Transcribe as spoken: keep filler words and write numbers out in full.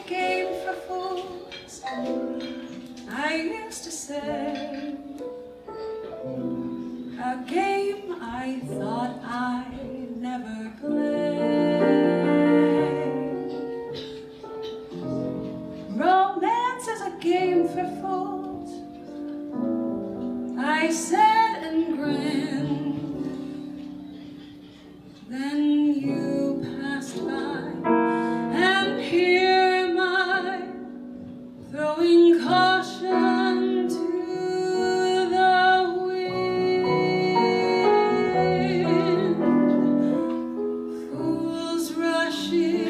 game for fools, I used to say. A game I thought I'd never play. Romance is a game for fools, I said and grinned. Then you passed by, and here am I, throwing caution to the wind. Fools rushing